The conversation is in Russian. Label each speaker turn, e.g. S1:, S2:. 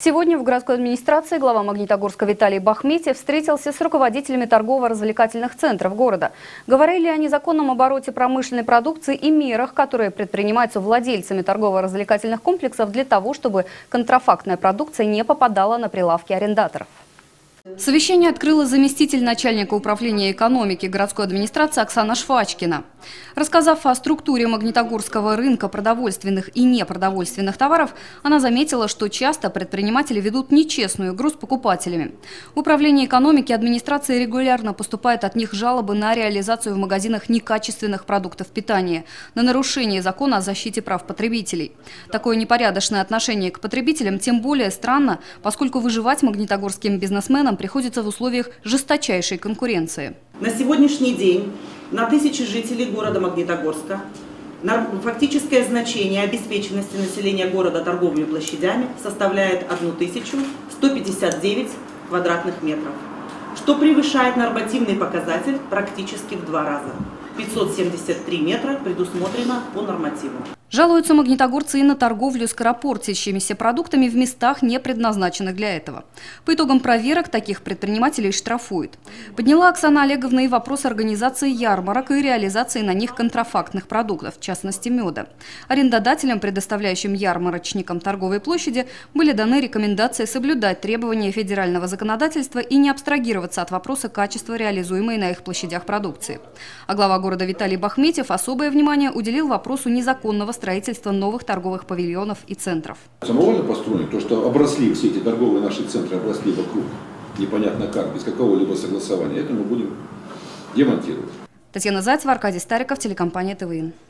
S1: Сегодня в городской администрации глава Магнитогорска Виталий Бахметьев встретился с руководителями торгово-развлекательных центров города. Говорили о незаконном обороте промышленной продукции и мерах, которые предпринимаются владельцами торгово-развлекательных комплексов для того, чтобы контрафактная продукция не попадала на прилавки арендаторов. Совещание открыла заместитель начальника управления экономики городской администрации Оксана Швачкина. Рассказав о структуре магнитогорского рынка продовольственных и непродовольственных товаров, она заметила, что часто предприниматели ведут нечестную игру с покупателями. В управлении экономики администрации регулярно поступают от них жалобы на реализацию в магазинах некачественных продуктов питания, на нарушение закона о защите прав потребителей. Такое непорядочное отношение к потребителям тем более странно, поскольку выживать магнитогорским бизнесменам приходится в условиях жесточайшей конкуренции.
S2: На сегодняшний день на 1000 жителей города Магнитогорска фактическое значение обеспеченности населения города торговыми площадями составляет 1159 квадратных метров, что превышает нормативный показатель практически в 2 раза. 573 метра предусмотрено по нормативу.
S1: Жалуются магнитогорцы и на торговлю скоропортящимися продуктами в местах, не предназначенных для этого. По итогам проверок таких предпринимателей штрафуют. Подняла Оксана Олеговна и вопрос организации ярмарок и реализации на них контрафактных продуктов, в частности меда. Арендодателям, предоставляющим ярмарочникам торговой площади, были даны рекомендации соблюдать требования федерального законодательства и не абстрагироваться от вопроса качества реализуемой на их площадях продукции. А глава города Виталий Бахметьев особое внимание уделил вопросу незаконного строительства новых торговых павильонов и центров.
S3: Самовольно построено, то, что обросли все эти торговые наши центры, обросли вокруг, непонятно как, без какого-либо согласования, это мы будем демонтировать.
S1: Татьяна Зайцева, Аркадий Стариков, телекомпания ТВН.